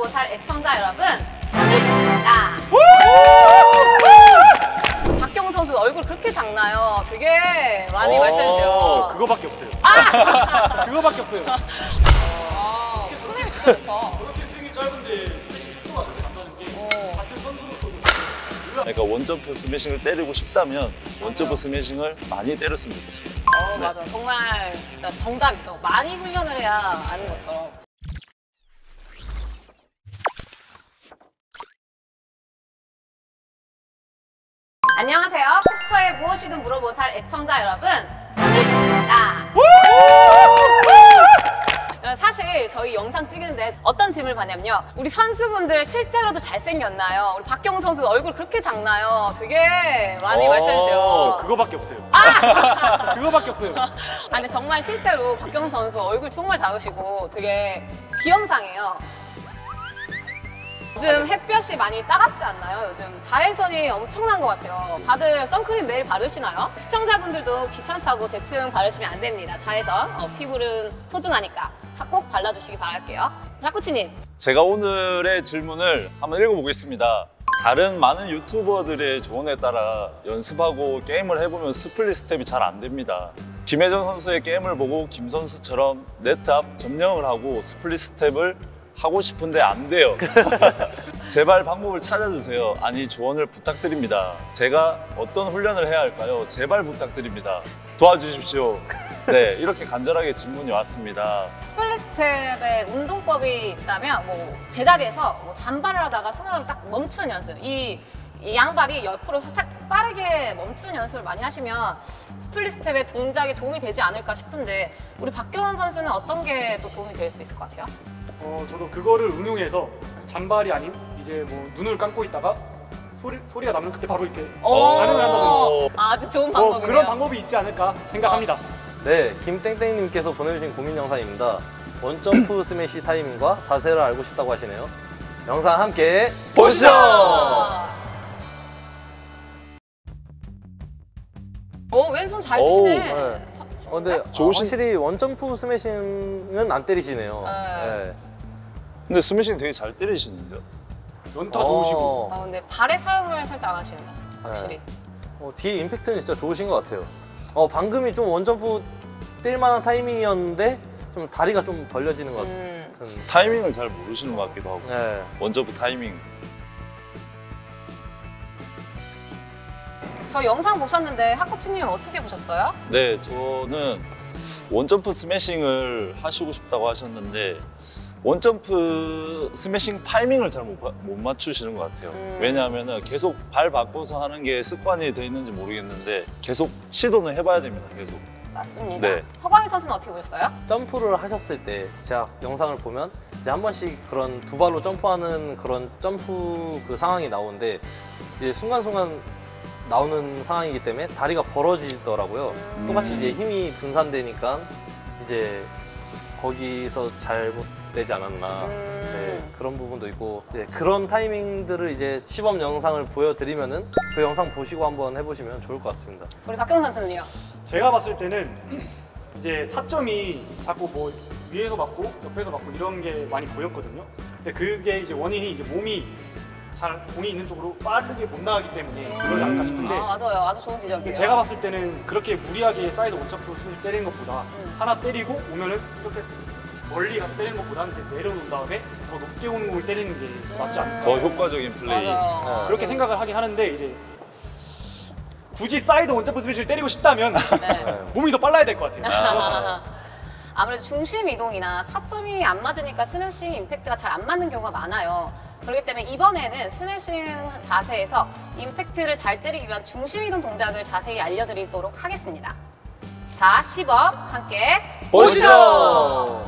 물어보살 애청자 여러분, 한일빛입니다. 박경호 선수 얼굴 그렇게 작나요? 되게 많이 말씀해주세요. 그거밖에 없어요. 그거밖에 없어요. 수냄이 진짜 좋다. 저렇게 스윙이 짧은데 스매싱 속도가 저렇게 안 나는 게 같은 선수로서도. 그러니까 원점프 스매싱을 때리고 싶다면 원점프 스매싱을 많이 때렸으면 좋겠습니다. 맞아. 정말 진짜 정답이죠. 많이 훈련을 해야 아는 것처럼. 안녕하세요. 픽처에 무엇이든 물어보살 애청자 여러분, 한일빛입니다. 사실 저희 영상 찍는데 어떤 질문을 받냐면요, 우리 선수분들 실제로도 잘생겼나요? 우리 박경호 선수 얼굴 그렇게 작나요? 되게 많이 말씀해주세요. 그거밖에 없어요. 그거밖에 없어요. 근데 정말 실제로 박경호 선수 얼굴 정말 작으시고 되게 귀염상해요. 요즘 햇볕이 많이 따갑지 않나요? 요즘 자외선이 엄청난 것 같아요. 다들 선크림 매일 바르시나요? 시청자분들도 귀찮다고 대충 바르시면 안 됩니다. 자외선, 피부는 소중하니까 꼭 발라주시기 바랄게요. 라쿠치님. 제가 오늘의 질문을 한번 읽어보겠습니다. 다른 많은 유튜버들의 조언에 따라 연습하고 게임을 해보면 스플릿 스텝이 잘 안 됩니다. 김혜정 선수의 게임을 보고 김 선수처럼 네트 앞 점령을 하고 스플릿 스텝을 하고 싶은데 안 돼요. 제발 방법을 찾아주세요. 아니, 조언을 부탁드립니다. 제가 어떤 훈련을 해야 할까요? 제발 부탁드립니다. 도와주십시오. 네, 이렇게 간절하게 질문이 왔습니다. 스플릿 스텝에 운동법이 있다면 제자리에서 잔발을 하다가 순간으로 딱 멈추는 연습, 이 양발이 옆으로 살짝 빠르게 멈추는 연습을 많이 하시면 스플릿 스텝의 동작에 도움이 되지 않을까 싶은데, 우리 박경원 선수는 어떤 게 또 도움이 될 수 있을 것 같아요? 저도 그거를 응용해서 잔발이 아닌 이제 눈을 감고 있다가 소리가 나면 그때 바로 이렇게 반응을 한다든지. 아주 좋은 방법이네요. 그런 방법이 있지 않을까 생각합니다. 네, 김땡땡님께서 보내주신 고민 영상입니다. 원점프 스매시 타이밍과 자세를 알고 싶다고 하시네요. 영상 함께 보시죠! 왼손 잘 드시네. 네. 근데 확실히 원점프 스매싱은 안 때리시네요. 네. 근데 스매싱 되게 잘 때리시는데요? 연타 좋으시고. 근데 발의 사용을 살짝 안 하신다, 확실히. 뒤에 임팩트는 진짜 좋으신 것 같아요. 방금이 좀 원점프 뛸 만한 타이밍이었는데 좀 다리가 좀 벌려지는 것 같은. 타이밍을 잘 모르시는 것 같기도 하고. 네. 원점프 타이밍. 저 영상 보셨는데 하코치님은 어떻게 보셨어요? 네, 저는 원점프 스매싱을 하시고 싶다고 하셨는데 원점프 스매싱 타이밍을 잘 못 맞추시는 것 같아요. 왜냐하면 계속 발 바꿔서 하는 게 습관이 돼 있는지 모르겠는데 계속 시도는 해봐야 됩니다, 계속. 맞습니다. 네. 허광희 선수는 어떻게 보셨어요? 점프를 하셨을 때 제가 영상을 보면 이제 한 번씩 그런 두 발로 점프하는 그런 점프 그 상황이 나오는데 이제 순간순간 나오는 상황이기 때문에 다리가 벌어지더라고요. 똑같이 이제 힘이 분산되니까 이제 거기서 잘못되지 않았나. 네, 그런 부분도 있고, 네, 그런 타이밍들을 이제 시범 영상을 보여드리면은 그 영상 보시고 한번 해보시면 좋을 것 같습니다. 우리 박경 선수는요? 제가 봤을 때는 이제 타점이 자꾸 위에서 맞고 옆에서 맞고 이런 게 많이 보였거든요. 근데 그게 이제 원인이 이제 몸이 잘 공이 있는 쪽으로 빠르게 못 나가기 때문에 그러지 않을까 싶은데. 맞아요. 아주 좋은 지적이에요. 제가 봤을 때는 그렇게 무리하게 사이드 원점프 스매시 때리는 것보다 하나 때리고 오면은 이렇게 멀리 가서 때리는 것보다는 이제 내려놓은 다음에 더 높게 오는 공을 때리는 게 낫지 않을까. 더 효과적인 플레이. 맞아요. 그렇게 생각을 하긴 하는데, 이제 굳이 사이드 원점프 스매시를 때리고 싶다면 몸이 더 빨라야 될 것 같아요. 아무래도 중심 이동이나 타점이 안 맞으니까 스매싱 임팩트가 잘 안 맞는 경우가 많아요. 그렇기 때문에 이번에는 스매싱 자세에서 임팩트를 잘 때리기 위한 중심 이동 동작을 자세히 알려드리도록 하겠습니다. 자, 시범 함께 보시죠!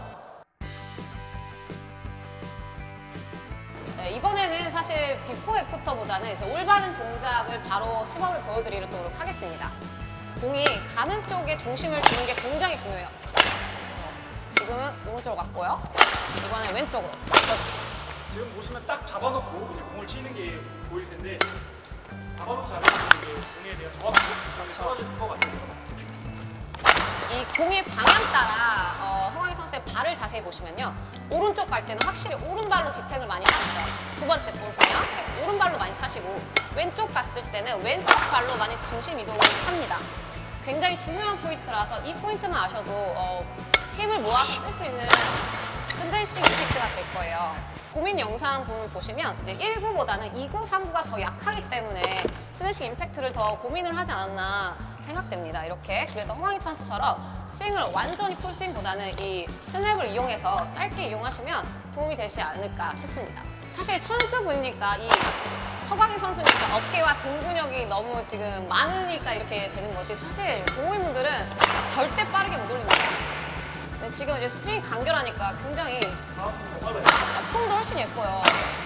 네, 이번에는 사실 비포 애프터보다는 이제 올바른 동작을 바로 시범을 보여드리도록 하겠습니다. 공이 가는 쪽에 중심을 두는 게 굉장히 중요해요. 지금은 오른쪽으로 갔고요. 이번엔 왼쪽으로. 그렇지. 지금 보시면 딱 잡아놓고 이제 공을 치는 게 보일 텐데, 잡아놓지 않으면 이제 공에 대한 정확도가 떨어질 것 같아요. 이 공의 방향 따라 허광희 선수의 발을 자세히 보시면요. 오른쪽 갈 때는 확실히 오른발로 지탱을 많이 하시죠. 두 번째 볼 방향, 네, 오른발로 많이 차시고 왼쪽 갔을 때는 왼쪽 발로 많이 중심 이동을 합니다. 굉장히 중요한 포인트라서 이 포인트만 아셔도 힘을 모아서 쓸 수 있는 스매싱 임팩트가 될 거예요. 고민 영상 보시면 이제 1구보다는 2구, 3구가 더 약하기 때문에 스매싱 임팩트를 더 고민을 하지 않았나 생각됩니다. 이렇게. 그래서 허광희 선수처럼 스윙을 완전히 풀스윙보다는 이 스냅을 이용해서 짧게 이용하시면 도움이 되지 않을까 싶습니다. 사실 선수 보니까 이 허광희 선수니까 어깨와 등 근육이 너무 지금 많으니까 이렇게 되는 거지. 사실 동호인분들은 절대 빠르게 못 올립니다. 근데 지금 이제 스윙이 간결하니까 굉장히 폼도 훨씬 예뻐요.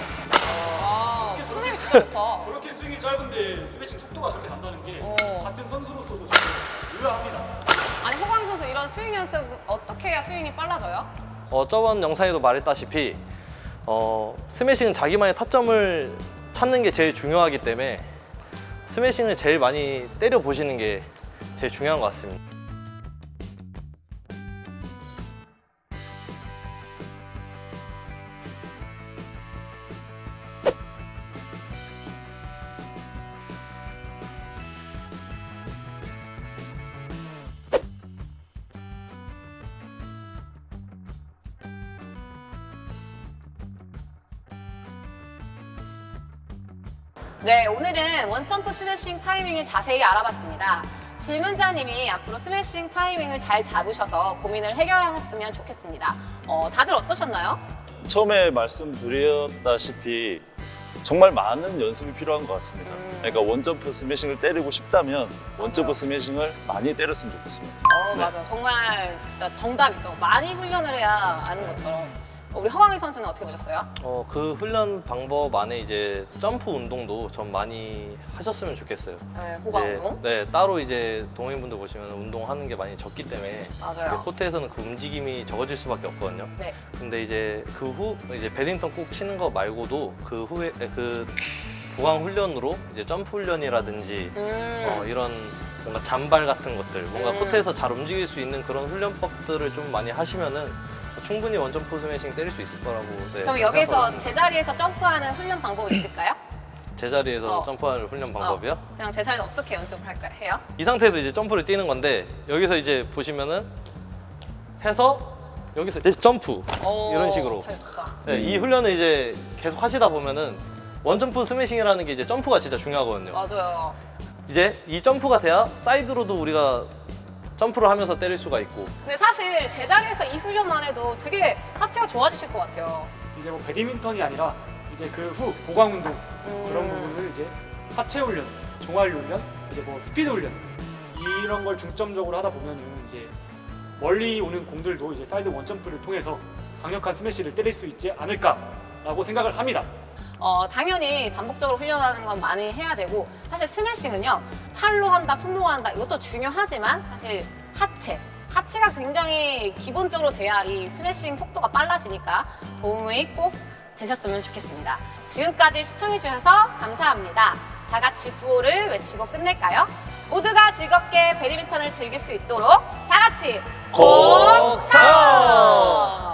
스냅이 진짜 좋다. 저렇게 스윙이 짧은데 스매싱 속도가 저렇게 난다는 게 어. 같은 선수로서도 좀 의아합니다. 아니 허광희 선수 이런 스윙 연습 어떻게 해야 스윙이 빨라져요? 저번 영상에도 말했다시피 스매싱은 자기만의 타점을 찾는 게 제일 중요하기 때문에 스매싱을 제일 많이 때려 보시는 게 제일 중요한 것 같습니다. 네, 오늘은 원점프 스매싱 타이밍을 자세히 알아봤습니다. 질문자님이 앞으로 스매싱 타이밍을 잘 잡으셔서 고민을 해결하셨으면 좋겠습니다. 다들 어떠셨나요? 처음에 말씀드렸다시피 정말 많은 연습이 필요한 것 같습니다. 그러니까 원점프 스매싱을 때리고 싶다면 원점프 스매싱을 많이 때렸으면 좋겠습니다. 네. 맞아요. 정말 진짜 정답이죠. 많이 훈련을 해야 아는 것처럼. 우리 허광희 선수는 어떻게 보셨어요? 그 훈련 방법 안에 이제 점프 운동도 좀 많이 하셨으면 좋겠어요. 네, 호각 이제, 운동. 네, 따로 이제 동호인분들 보시면 운동하는 게 많이 적기 때문에 맞아요. 이제 코트에서는 그 움직임이 적어질 수밖에 없거든요. 네. 근데 이제 그 후 이제 배드민턴 꼭 치는 거 말고도 그 후에 그 보강 훈련으로 이제 점프 훈련이라든지 이런 뭔가 잔발 같은 것들, 뭔가 코트에서 잘 움직일 수 있는 그런 훈련법들을 좀 많이 하시면은 충분히 원점프 스매싱 때릴 수 있을 거라고. 네, 그럼 여기서 생각합니다. 제자리에서 점프하는 훈련 방법이 있을까요? 제자리에서 점프하는 훈련 방법이요? 그냥 제자리에서 어떻게 연습을 해요? 이 상태에서 이제 점프를 뛰는 건데 여기서 이제 보시면은 해서 여기서 이제 점프 이런 식으로. 잘 좋다. 네, 이 훈련을 이제 계속 하시다 보면은 원점프 스매싱이라는 게 이제 점프가 진짜 중요하거든요. 맞아요. 이제 이 점프가 돼야 사이드로도 우리가 점프를 하면서 때릴 수가 있고. 근데 사실 제자리에서 이 훈련만 해도 되게 하체가 좋아지실 것 같아요. 이제 뭐 배드민턴이 아니라 이제 그 후 보강 운동 그런 부분을 이제 하체 훈련, 종아리 훈련, 이제 뭐 스피드 훈련 이런 걸 중점적으로 하다 보면은 이제 멀리 오는 공들도 이제 사이드 원점프를 통해서 강력한 스매시를 때릴 수 있지 않을까라고 생각을 합니다. 당연히 반복적으로 훈련하는 건 많이 해야 되고 사실 스매싱은요 팔로 한다, 손으로 한다 이것도 중요하지만 사실 하체가 굉장히 기본적으로 돼야 이 스매싱 속도가 빨라지니까 도움이 꼭 되셨으면 좋겠습니다. 지금까지 시청해주셔서 감사합니다. 다 같이 구호를 외치고 끝낼까요? 모두가 즐겁게 배드민턴을 즐길 수 있도록 다 같이 공천!